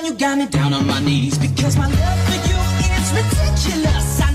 you got me down on my knees, because my love for you is ridiculous.